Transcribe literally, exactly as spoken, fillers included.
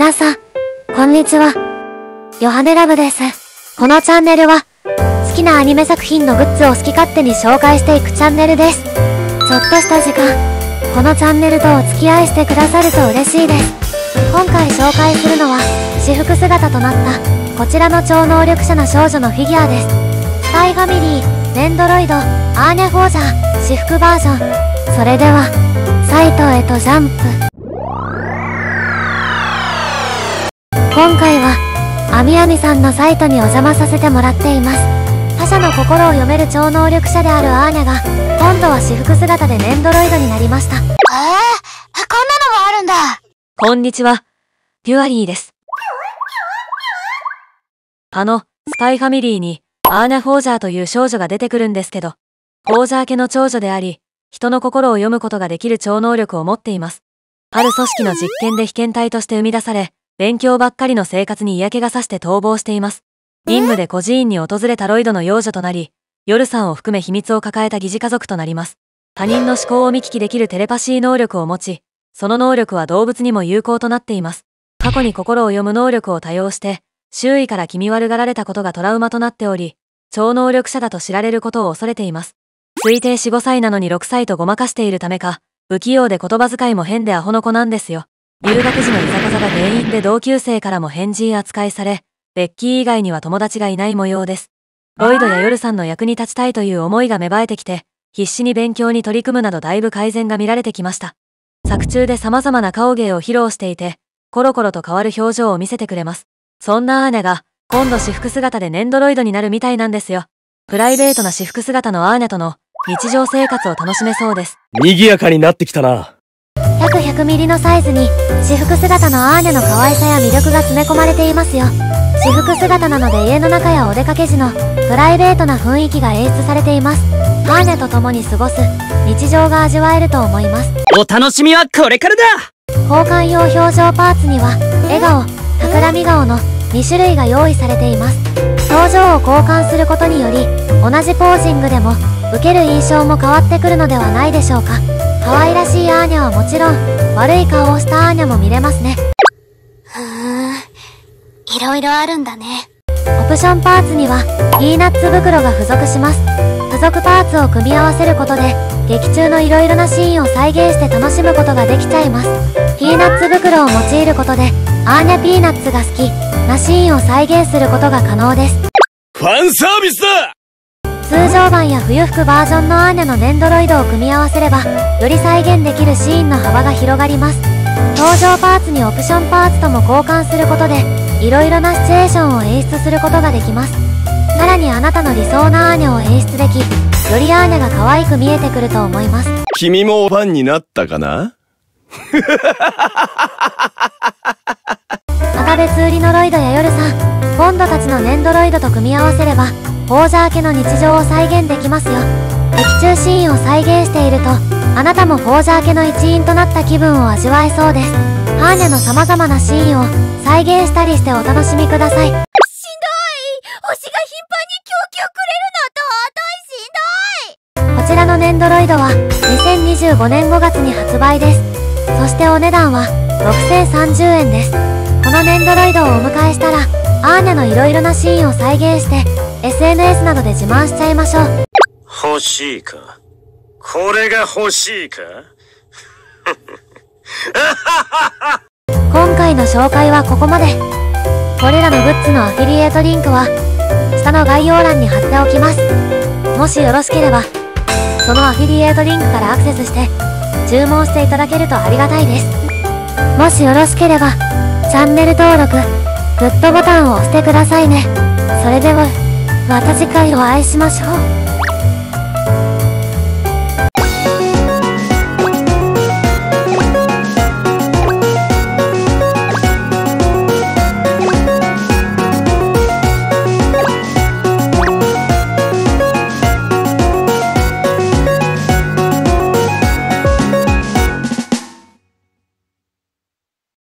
皆さん、こんにちは。ヨハネラブです。このチャンネルは、好きなアニメ作品のグッズを好き勝手に紹介していくチャンネルです。ちょっとした時間、このチャンネルとお付き合いしてくださると嬉しいです。今回紹介するのは、私服姿となった、こちらの超能力者な少女のフィギュアです。スパイファミリー、ネンドロイド、アーニャ・フォージャー、私服バージョン。それでは、サイトへとジャンプ。今回は、アミアミさんのサイトにお邪魔させてもらっています。他者の心を読める超能力者であるアーニャが、今度は私服姿でネンドロイドになりました。えー、こんなのもあるんだ。 こんにちは、ピュアリーです。あの、スパイファミリーに、アーニャ・フォージャーという少女が出てくるんですけど、フォージャー家の長女であり、人の心を読むことができる超能力を持っています。ある組織の実験で被験体として生み出され、勉強ばっかりの生活に嫌気がさして逃亡しています。任務で孤児院に訪れたロイドの養女となり、ヨルさんを含め秘密を抱えた疑似家族となります。他人の思考を見聞きできるテレパシー能力を持ち、その能力は動物にも有効となっています。過去に心を読む能力を多用して、周囲から気味悪がられたことがトラウマとなっており、超能力者だと知られることを恐れています。推定よん、ごさいなのにろくさいとごまかしているためか、不器用で言葉遣いも変でアホの子なんですよ。留学時のいざこざが原因で同級生からも変人扱いされ、ベッキー以外には友達がいない模様です。ロイドやヨルさんの役に立ちたいという思いが芽生えてきて、必死に勉強に取り組むなどだいぶ改善が見られてきました。作中で様々な顔芸を披露していて、コロコロと変わる表情を見せてくれます。そんなアーニャが、今度私服姿でネンドロイドになるみたいなんですよ。プライベートな私服姿のアーニャとの日常生活を楽しめそうです。 賑やかになってきたな。 約ひゃくミリのサイズに私服姿のアーニャの可愛さや魅力が詰め込まれていますよ。私服姿なので家の中やお出かけ時のプライベートな雰囲気が演出されています。アーニャと共に過ごす日常が味わえると思います。 お楽しみはこれからだ。 交換用表情パーツには笑顔、企み顔のに種類が用意されています。表情を交換することにより同じポージングでも受ける印象も変わってくるのではないでしょうか。可愛らしいアーニャはもちろん悪い顔をしたアーニャも見れますね。ふーん、いろいろあるんだね。オプションパーツにはピーナッツ袋が付属します。付属パーツを組み合わせることで劇中のいろいろなシーンを再現して楽しむことができちゃいます。ピーナッツ袋を用いることでアーニャピーナッツが好きなシーンを再現することが可能です。 ファンサービスだ。 通常版や冬服バージョンのアーニャのネンドロイドを組み合わせればより再現できるシーンの幅が広がります。登場パーツにオプションパーツとも交換することでいろいろなシチュエーションを演出することができます。さらにあなたの理想なアーニャを演出でき、よりアーニャが可愛く見えてくると思います。 君もファンになったかな？ また別売りのロイドやヨルさん、ボンドたちのネンドロイドと組み合わせればフォージャー家の日常を再現できますよ。劇中シーンを再現しているとあなたもフォージャー家の一員となった気分を味わえそうです。アーニャの様々なシーンを再現したりしてお楽しみください。しんどい。推しが頻繁に供給くれるのとしんどい。こちらのネンドロイドはにせんにじゅうごねんごがつに発売です。そしてお値段はろくせんさんじゅうえんです。このネンドロイドをお迎えしたらアーニャのいろいろなシーンを再現して エスエヌエス などで自慢しちゃいましょう。 欲しいか？これが欲しいか？ 今回の紹介はここまで。これらのグッズのアフィリエイトリンクは下の概要欄に貼っておきます。もしよろしければそのアフィリエイトリンクからアクセスして注文していただけるとありがたいです。もしよろしければチャンネル登録、グッドボタンを押してくださいね。それではまた次回お会いしましょう。